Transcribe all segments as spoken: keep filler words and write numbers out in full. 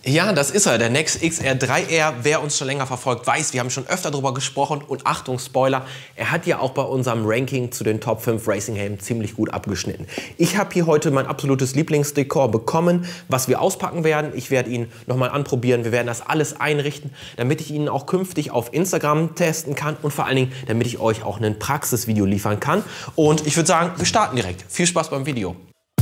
Ja, das ist er, der Nex X R drei R. Wer uns schon länger verfolgt, weiß, wir haben schon öfter darüber gesprochen. Und Achtung, Spoiler, er hat ja auch bei unserem Ranking zu den Top fünf Racing-Helmen ziemlich gut abgeschnitten. Ich habe hier heute mein absolutes Lieblingsdekor bekommen, was wir auspacken werden. Ich werde ihn nochmal anprobieren. Wir werden das alles einrichten, damit ich ihn auch künftig auf Instagram testen kann und vor allen Dingen, damit ich euch auch ein Praxisvideo liefern kann. Und ich würde sagen, wir starten direkt. Viel Spaß beim Video.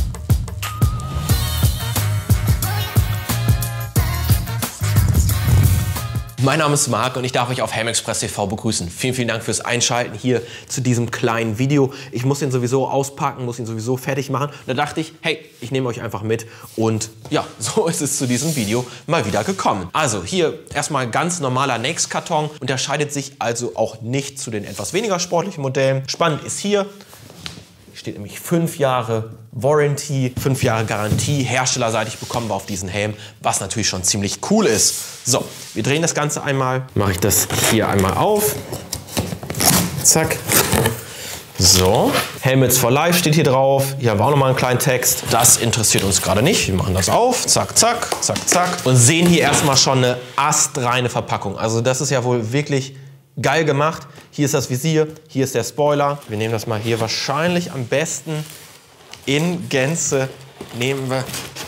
Mein Name ist Marc und ich darf euch auf Helmexpress T V begrüßen. Vielen, vielen Dank fürs Einschalten hier zu diesem kleinen Video. Ich muss ihn sowieso auspacken, muss ihn sowieso fertig machen. Da dachte ich, hey, ich nehme euch einfach mit. Und ja, so ist es zu diesem Video mal wieder gekommen. Also hier erstmal ganz normaler Nex-Karton. Unterscheidet sich also auch nicht zu den etwas weniger sportlichen Modellen. Spannend ist hier, steht nämlich fünf Jahre Warranty, fünf Jahre Garantie, herstellerseitig bekommen wir auf diesen Helm, was natürlich schon ziemlich cool ist. So, wir drehen das Ganze einmal, mache ich das hier einmal auf, zack. So, Helmets for Life steht hier drauf, hier haben wir auch nochmal einen kleinen Text. Das interessiert uns gerade nicht, wir machen das auf, zack, zack, zack, zack. Und sehen hier erstmal schon eine astreine Verpackung. Also das ist ja wohl wirklich geil gemacht. Hier ist das Visier, hier ist der Spoiler. Wir nehmen das mal hier wahrscheinlich am besten in Gänze. Nehmen wir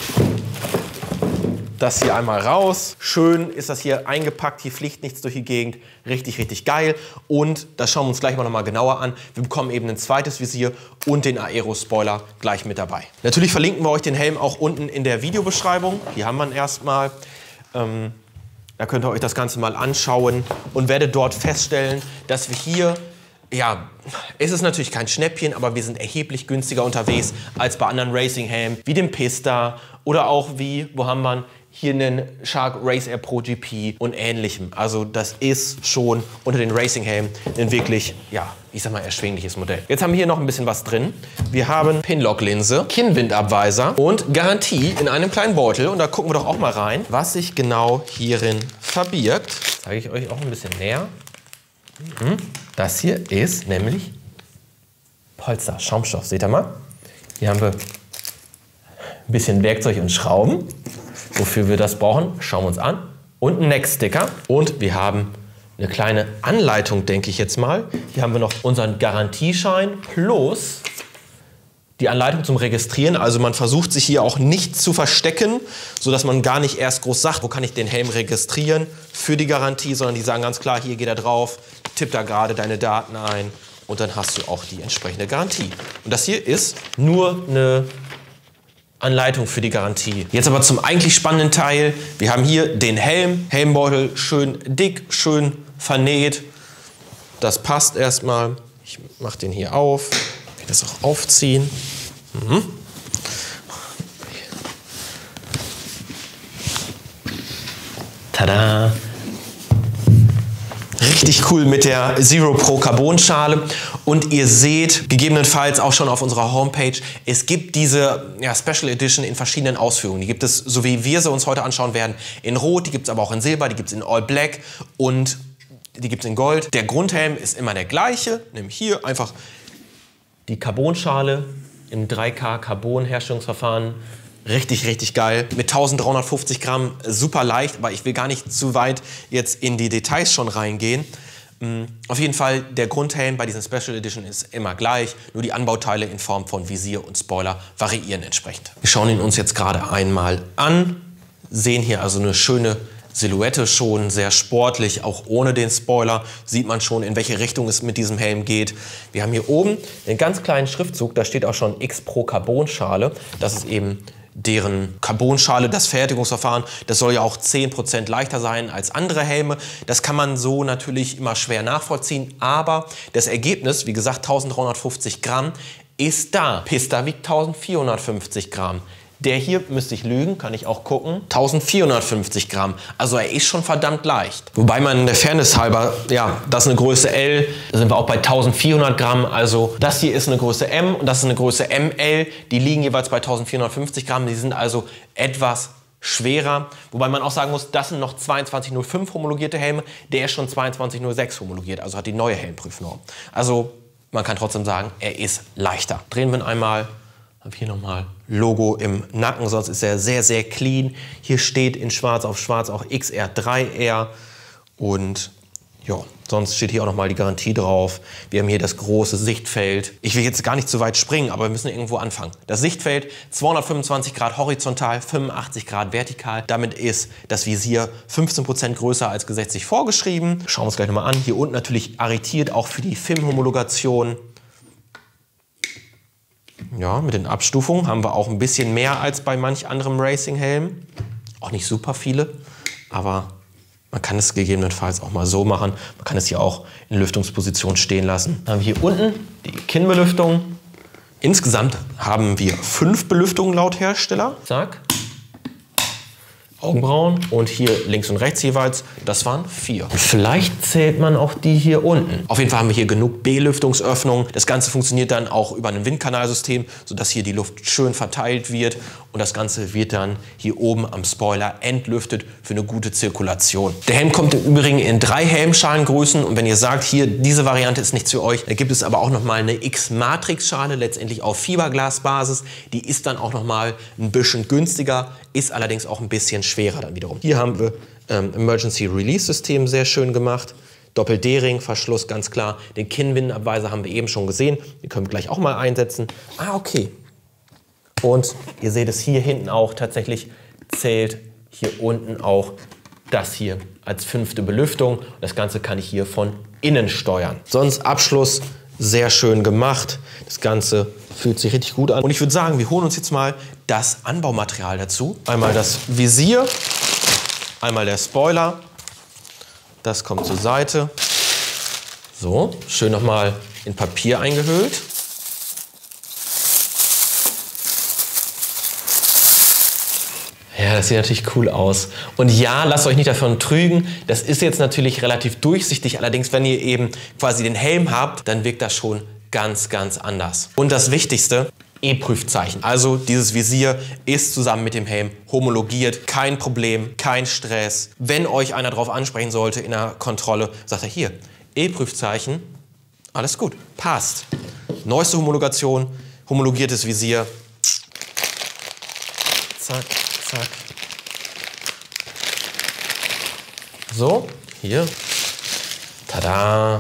das hier einmal raus. Schön ist das hier eingepackt, hier fliegt nichts durch die Gegend. Richtig, richtig geil. Und das schauen wir uns gleich mal noch mal genauer an. Wir bekommen eben ein zweites Visier und den Aero-Spoiler gleich mit dabei. Natürlich verlinken wir euch den Helm auch unten in der Videobeschreibung. Hier haben wir ihn erstmal. Ähm, Da könnt ihr euch das Ganze mal anschauen und werdet dort feststellen, dass wir hier, ja, es ist natürlich kein Schnäppchen, aber wir sind erheblich günstiger unterwegs als bei anderen Racing-Helmen, wie dem Pista oder auch wie, wo haben wir hier einen Shark Race Air Pro G P und ähnlichem. Also das ist schon unter den Racing-Helmen ein wirklich, ja, ich sag mal, erschwingliches Modell. Jetzt haben wir hier noch ein bisschen was drin. Wir haben Pinlock-Linse, Kinnwindabweiser und Garantie in einem kleinen Beutel. Und da gucken wir doch auch mal rein, was sich genau hierin verbirgt. Das zeige ich euch auch ein bisschen näher. Das hier ist nämlich Polster, Schaumstoff. Seht ihr mal? Hier haben wir ein bisschen Werkzeug und Schrauben. Wofür wir das brauchen, schauen wir uns an. Und einen Nex-Sticker. Und wir haben eine kleine Anleitung, denke ich jetzt mal. Hier haben wir noch unseren Garantieschein plus die Anleitung zum Registrieren. Also man versucht sich hier auch nicht zu verstecken, sodass man gar nicht erst groß sagt, wo kann ich den Helm registrieren für die Garantie, sondern die sagen ganz klar, hier geht er drauf, tipp da gerade deine Daten ein und dann hast du auch die entsprechende Garantie. Und das hier ist nur eine Anleitung für die Garantie. Jetzt aber zum eigentlich spannenden Teil. Wir haben hier den Helm, Helmbeutel, schön dick, schön vernäht. Das passt erstmal. Ich mache den hier auf. Ich kann das auch aufziehen. Mhm. Tada! Richtig cool mit der Zero Pro Carbon-Schale. Und ihr seht gegebenenfalls auch schon auf unserer Homepage, es gibt diese ja, Special Edition in verschiedenen Ausführungen. Die gibt es, so wie wir sie uns heute anschauen werden, in Rot, die gibt es aber auch in Silber, die gibt es in All Black und die gibt es in Gold. Der Grundhelm ist immer der gleiche, nämlich hier einfach die Carbon-Schale im drei K Carbon-Herstellungsverfahren. Richtig, richtig geil. Mit dreizehnhundertfünfzig Gramm, super leicht, aber ich will gar nicht zu weit jetzt in die Details schon reingehen. Auf jeden Fall, der Grundhelm bei diesen Special Edition ist immer gleich, nur die Anbauteile in Form von Visier und Spoiler variieren entsprechend. Wir schauen ihn uns jetzt gerade einmal an, sehen hier also eine schöne Silhouette schon, sehr sportlich, auch ohne den Spoiler sieht man schon, in welche Richtung es mit diesem Helm geht. Wir haben hier oben einen ganz kleinen Schriftzug, da steht auch schon X Pro Carbon-Schale, das ist eben deren Carbonschale, das Fertigungsverfahren, das soll ja auch zehn Prozent leichter sein als andere Helme. Das kann man so natürlich immer schwer nachvollziehen, aber das Ergebnis, wie gesagt, dreizehnhundertfünfzig Gramm, ist da. Pista wiegt eintausendvierhundertfünfzig Gramm. Der hier, müsste ich lügen, kann ich auch gucken, eintausendvierhundertfünfzig Gramm. Also er ist schon verdammt leicht. Wobei man der Fairness halber, ja, das ist eine Größe L, da sind wir auch bei eintausendvierhundert Gramm. Also das hier ist eine Größe M und das ist eine Größe M L. Die liegen jeweils bei eintausendvierhundertfünfzig Gramm. Die sind also etwas schwerer. Wobei man auch sagen muss, das sind noch zweiundzwanzig null fünf homologierte Helme. Der ist schon zweiundzwanzig null sechs homologiert, also hat die neue Helmprüfnorm. Also man kann trotzdem sagen, er ist leichter. Drehen wir ihn einmal. Habe hier nochmal Logo im Nacken, sonst ist er sehr, sehr clean. Hier steht in schwarz auf schwarz auch X R drei R und ja, sonst steht hier auch nochmal die Garantie drauf. Wir haben hier das große Sichtfeld. Ich will jetzt gar nicht zu weit springen, aber wir müssen irgendwo anfangen. Das Sichtfeld zweihundertfünfundzwanzig Grad horizontal, fünfundachtzig Grad vertikal. Damit ist das Visier fünfzehn Prozent größer als gesetzlich vorgeschrieben. Schauen wir uns gleich nochmal an. Hier unten natürlich arretiert, auch für die F I M-Homologation. Ja, mit den Abstufungen haben wir auch ein bisschen mehr als bei manch anderem Racing-Helm. Auch nicht super viele, aber man kann es gegebenenfalls auch mal so machen. Man kann es hier auch in Lüftungsposition stehen lassen. Dann haben wir hier unten die Kinnbelüftung. Insgesamt haben wir fünf Belüftungen laut Hersteller. Zack. Augenbrauen und hier links und rechts jeweils, das waren vier. Vielleicht zählt man auch die hier unten. Auf jeden Fall haben wir hier genug Belüftungsöffnungen. Das Ganze funktioniert dann auch über ein Windkanalsystem, sodass hier die Luft schön verteilt wird und das Ganze wird dann hier oben am Spoiler entlüftet für eine gute Zirkulation. Der Helm kommt im Übrigen in drei Helmschalengrößen und wenn ihr sagt, hier diese Variante ist nichts für euch, dann gibt es aber auch noch mal eine X-Matrix-Schale, letztendlich auf Fiberglasbasis. Die ist dann auch noch mal ein bisschen günstiger, ist allerdings auch ein bisschen schwerer dann wiederum. Hier haben wir ähm, Emergency Release System sehr schön gemacht. Doppel-D-Ring, Verschluss ganz klar. Den Kinnbindenabweiser haben wir eben schon gesehen. Den können wir gleich auch mal einsetzen. Ah, okay. Und ihr seht es hier hinten auch, tatsächlich zählt hier unten auch das hier als fünfte Belüftung. Das Ganze kann ich hier von innen steuern. Sonst Abschluss sehr schön gemacht. Das Ganze fühlt sich richtig gut an. Und ich würde sagen, wir holen uns jetzt mal das Anbaumaterial dazu. Einmal das Visier, einmal der Spoiler. Das kommt zur Seite. So, schön nochmal in Papier eingehüllt. Ja, das sieht natürlich cool aus. Und ja, lasst euch nicht davon trügen. Das ist jetzt natürlich relativ durchsichtig. Allerdings, wenn ihr eben quasi den Helm habt, dann wirkt das schon ganz, ganz anders. Und das Wichtigste, E-Prüfzeichen. Also dieses Visier ist zusammen mit dem Helm homologiert. Kein Problem, kein Stress. Wenn euch einer darauf ansprechen sollte in der Kontrolle, sagt er hier, E-Prüfzeichen, alles gut, passt. Neueste Homologation, homologiertes Visier. Zack. Zack. So, hier. Tada.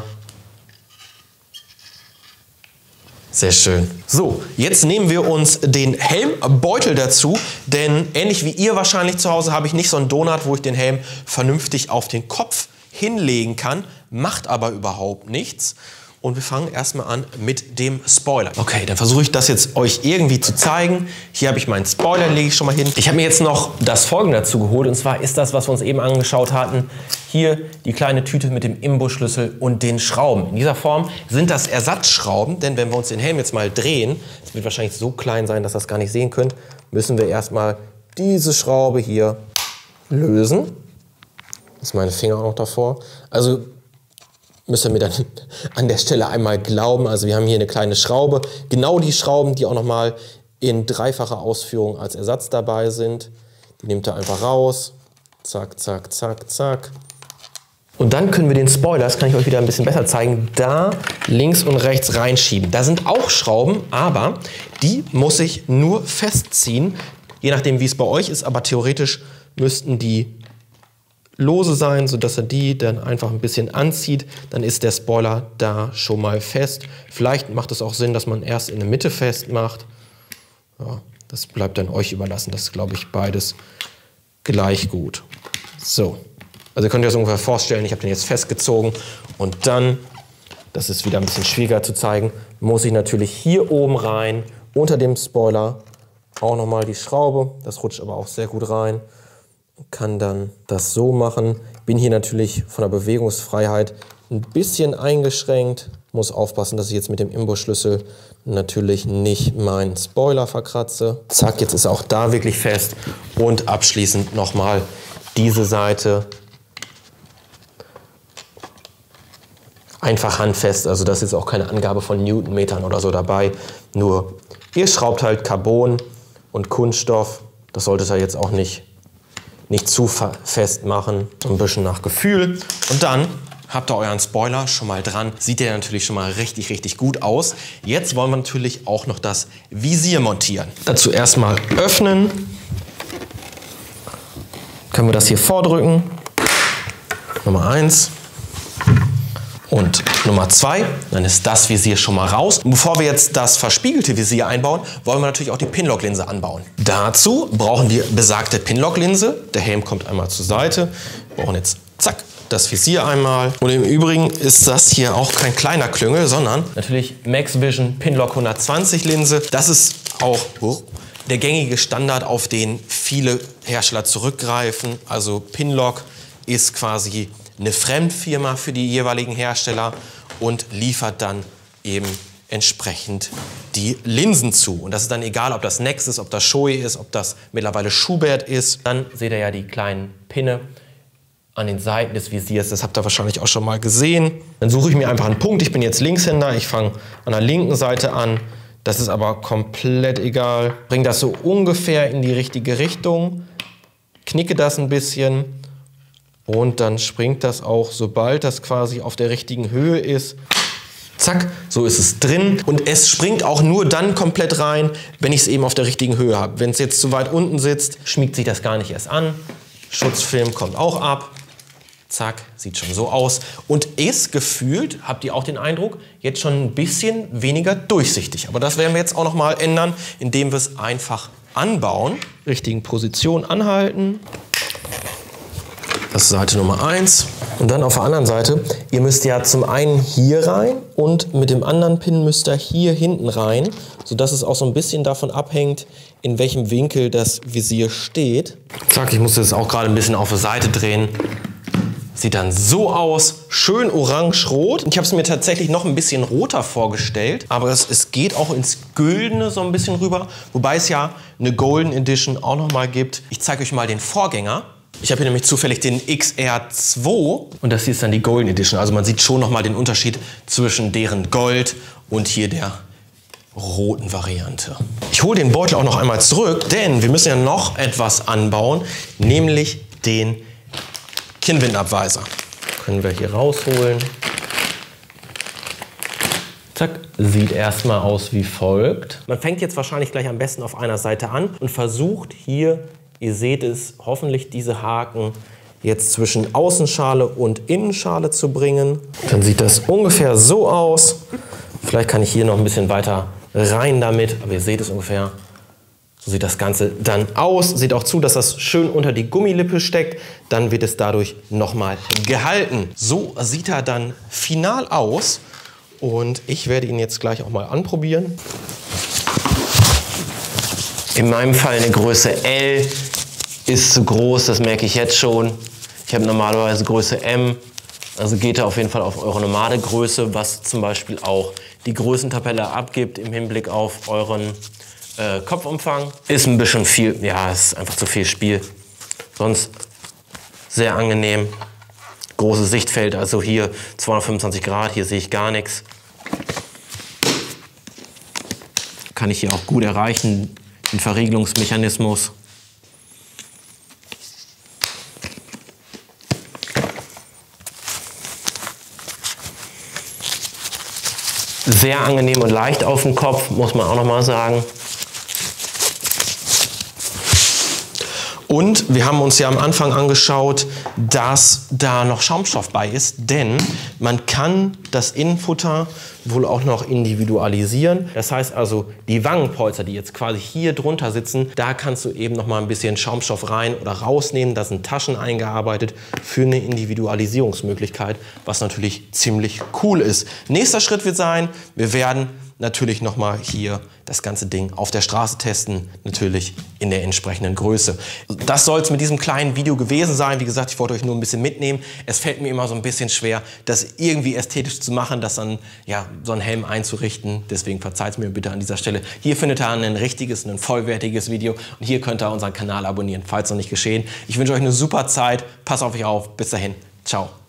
Sehr schön. So, jetzt nehmen wir uns den Helmbeutel dazu, denn ähnlich wie ihr wahrscheinlich zu Hause habe ich nicht so einen Donut, wo ich den Helm vernünftig auf den Kopf hinlegen kann, macht aber überhaupt nichts. Und wir fangen erstmal an mit dem Spoiler. Okay, dann versuche ich das jetzt euch irgendwie zu zeigen. Hier habe ich meinen Spoiler, lege ich schon mal hin. Ich habe mir jetzt noch das Folgende dazu geholt. Und zwar ist das, was wir uns eben angeschaut hatten. Hier die kleine Tüte mit dem Imbusschlüssel und den Schrauben. In dieser Form sind das Ersatzschrauben. Denn wenn wir uns den Helm jetzt mal drehen, es wird wahrscheinlich so klein sein, dass ihr das gar nicht sehen könnt, müssen wir erstmal diese Schraube hier lösen. Das ist meine Finger auch noch davor. Also müsst ihr mir dann an der Stelle einmal glauben. Also wir haben hier eine kleine Schraube. Genau die Schrauben, die auch nochmal in dreifacher Ausführung als Ersatz dabei sind. Die nehmt ihr einfach raus. Zack, zack, zack, zack. Und dann können wir den Spoiler, das kann ich euch wieder ein bisschen besser zeigen, da links und rechts reinschieben. Da sind auch Schrauben, aber die muss ich nur festziehen. Je nachdem, wie es bei euch ist, aber theoretisch müssten die lose sein, sodass er die dann einfach ein bisschen anzieht. Dann ist der Spoiler da schon mal fest. Vielleicht macht es auch Sinn, dass man erst in der Mitte festmacht. Ja, das bleibt dann euch überlassen. Das ist, glaube ich, beides gleich gut. So, also ihr könnt euch das ungefähr vorstellen. Ich habe den jetzt festgezogen und dann, das ist wieder ein bisschen schwieriger zu zeigen, muss ich natürlich hier oben rein, unter dem Spoiler, auch nochmal die Schraube. Das rutscht aber auch sehr gut rein. Kann dann das so machen. Bin hier natürlich von der Bewegungsfreiheit ein bisschen eingeschränkt. Muss aufpassen, dass ich jetzt mit dem Imbusschlüssel natürlich nicht meinen Spoiler verkratze. Zack, jetzt ist auch da wirklich fest. Und abschließend nochmal diese Seite. Einfach handfest, also das ist auch keine Angabe von Newtonmetern oder so dabei. Nur ihr schraubt halt Carbon und Kunststoff. Das solltet ihr jetzt auch nicht nicht zu fest machen, so ein bisschen nach Gefühl. Und dann habt ihr euren Spoiler schon mal dran. Sieht der natürlich schon mal richtig, richtig gut aus. Jetzt wollen wir natürlich auch noch das Visier montieren. Dazu erstmal öffnen. Können wir das hier vordrücken. Nummer eins. Und Nummer zwei, dann ist das Visier schon mal raus. Und bevor wir jetzt das verspiegelte Visier einbauen, wollen wir natürlich auch die Pinlock-Linse anbauen. Dazu brauchen wir besagte Pinlock-Linse. Der Helm kommt einmal zur Seite. Wir brauchen jetzt, zack, das Visier einmal. Und im Übrigen ist das hier auch kein kleiner Klüngel, sondern natürlich Max Vision Pinlock hundertzwanzig Linse. Das ist auch oh, der gängige Standard, auf den viele Hersteller zurückgreifen. Also Pinlock ist quasi eine Fremdfirma für die jeweiligen Hersteller und liefert dann eben entsprechend die Linsen zu. Und das ist dann egal, ob das Nex ist, ob das Shoei ist, ob das mittlerweile Schubert ist. Dann seht ihr ja die kleinen Pinne an den Seiten des Visiers. Das habt ihr wahrscheinlich auch schon mal gesehen. Dann suche ich mir einfach einen Punkt. Ich bin jetzt Linkshänder. Ich fange an der linken Seite an. Das ist aber komplett egal. Bringe das so ungefähr in die richtige Richtung. Knicke das ein bisschen. Und dann springt das auch, sobald das quasi auf der richtigen Höhe ist. Zack, so ist es drin. Und es springt auch nur dann komplett rein, wenn ich es eben auf der richtigen Höhe habe. Wenn es jetzt zu weit unten sitzt, schmiegt sich das gar nicht erst an. Schutzfilm kommt auch ab. Zack, sieht schon so aus. Und ist gefühlt, habt ihr auch den Eindruck, jetzt schon ein bisschen weniger durchsichtig. Aber das werden wir jetzt auch noch mal ändern, indem wir es einfach anbauen. Richtigen Position anhalten. Das ist Seite Nummer eins. Und dann auf der anderen Seite, ihr müsst ja zum einen hier rein und mit dem anderen Pin müsst ihr hier hinten rein, sodass es auch so ein bisschen davon abhängt, in welchem Winkel das Visier steht. Zack, ich muss das auch gerade ein bisschen auf die Seite drehen. Sieht dann so aus, schön orange-rot. Ich habe es mir tatsächlich noch ein bisschen roter vorgestellt, aber es, es geht auch ins Güldene so ein bisschen rüber, wobei es ja eine Golden Edition auch noch mal gibt. Ich zeige euch mal den Vorgänger. Ich habe hier nämlich zufällig den X R zwei und das hier ist dann die Golden Edition. Also man sieht schon noch mal den Unterschied zwischen deren Gold und hier der roten Variante. Ich hole den Beutel auch noch einmal zurück, denn wir müssen ja noch etwas anbauen, nämlich den Kinnwindenabweiser. Können wir hier rausholen. Zack, sieht erstmal aus wie folgt. Man fängt jetzt wahrscheinlich gleich am besten auf einer Seite an und versucht hier, ihr seht es, hoffentlich diese Haken jetzt zwischen Außenschale und Innenschale zu bringen. Dann sieht das ungefähr so aus. Vielleicht kann ich hier noch ein bisschen weiter rein damit, aber ihr seht es ungefähr. So sieht das Ganze dann aus. Seht auch zu, dass das schön unter die Gummilippe steckt. Dann wird es dadurch nochmal gehalten. So sieht er dann final aus. Und ich werde ihn jetzt gleich auch mal anprobieren. In meinem Fall eine Größe L ist zu groß, das merke ich jetzt schon. Ich habe normalerweise Größe M. Also geht er auf jeden Fall auf eure normale Größe, was zum Beispiel auch die Größentabelle abgibt im Hinblick auf euren äh, Kopfumfang. Ist ein bisschen viel, ja, ist einfach zu viel Spiel. Sonst sehr angenehm. Großes Sichtfeld, also hier zweihundertfünfundzwanzig Grad, hier sehe ich gar nichts. Kann ich hier auch gut erreichen, den Verriegelungsmechanismus. Sehr angenehm und leicht auf dem Kopf, muss man auch noch mal sagen. Und wir haben uns ja am Anfang angeschaut, dass da noch Schaumstoff bei ist, denn man kann das Innenfutter wohl auch noch individualisieren. Das heißt also, die Wangenpolster, die jetzt quasi hier drunter sitzen, da kannst du eben noch mal ein bisschen Schaumstoff rein oder rausnehmen. Da sind Taschen eingearbeitet für eine Individualisierungsmöglichkeit, was natürlich ziemlich cool ist. Nächster Schritt wird sein, wir werden natürlich noch mal hier das ganze Ding auf der Straße testen, natürlich in der entsprechenden Größe. Das soll es mit diesem kleinen Video gewesen sein. Wie gesagt, ich wollte euch nur ein bisschen mitnehmen. Es fällt mir immer so ein bisschen schwer, das irgendwie ästhetisch zu machen, das dann, ja, so einen Helm einzurichten. Deswegen verzeiht es mir bitte an dieser Stelle. Hier findet ihr ein richtiges, ein vollwertiges Video und hier könnt ihr unseren Kanal abonnieren, falls noch nicht geschehen. Ich wünsche euch eine super Zeit. Passt auf euch auf. Bis dahin. Ciao.